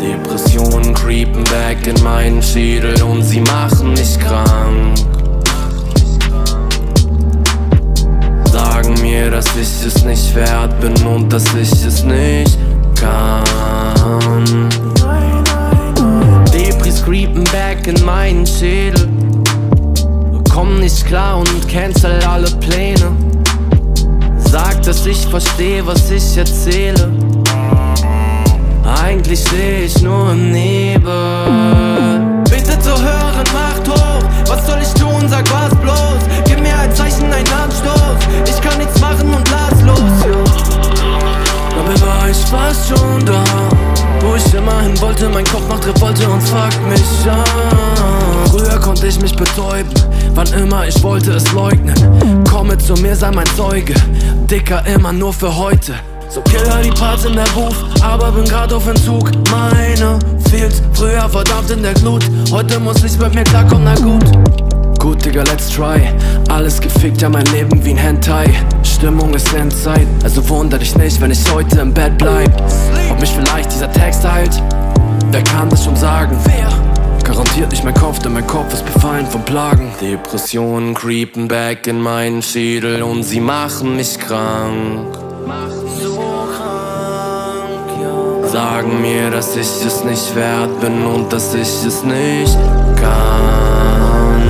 Depressionen creepen back in meinen Schädel und sie machen mich krank. Sagen mir, dass ich es nicht wert bin und dass ich es nicht kann. Depris creepen back in meinen Schädel, komm nicht klar und cancel alle Pläne. Sag, dass ich verstehe, was ich erzähle. Eigentlich steh ich nur im Nebel. Bitte zu hören, macht hoch. Was soll ich tun, sag was bloß. Gib mir ein Zeichen, einen Anstoß. Ich kann nichts machen und lass los, ja. Dabei war ich fast schon da, wo ich immerhin wollte. Mein Kopf macht Revolte und fuckt mich an. Früher konnte ich mich betäuben, wann immer ich wollte es leugnen. Komme zu mir, sei mein Zeuge. Dicker immer nur für heute. So killer die Parts in der Booth, aber bin grad auf Entzug. Meine fehlt früher verdammt in der Glut. Heute muss ich mit mir klarkommen, na gut. Gut, Digga, let's try. Alles gefickt, ja mein Leben wie ein Hentai. Stimmung ist Endzeit, also wunder dich nicht, wenn ich heute im Bett bleib. Ob mich vielleicht dieser Text heilt, wer kann das schon sagen? Wer? Garantiert nicht mein Kopf, denn mein Kopf ist befallen von Plagen. Depressionen creepen back in meinen Schädel und sie machen mich krank. Sagen mir, dass ich es nicht wert bin und dass ich es nicht kann.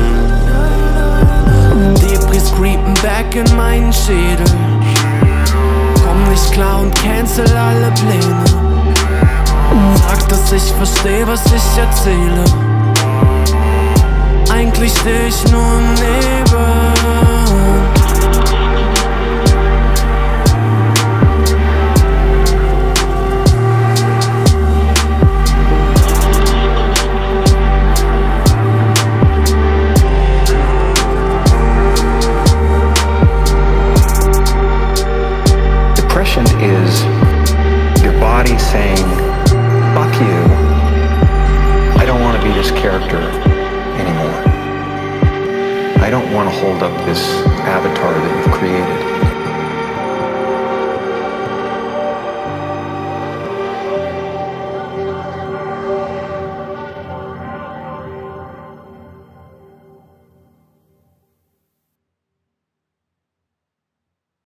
Depris creepen back in meinen Schädel, komm nicht klar und cancel alle Pläne. Sag, dass ich verstehe, was ich erzähle. Eigentlich steh ich nur im Nebel. Depression is your body saying, fuck you, I don't want to be this character anymore. I don't want to hold up this avatar that you've created.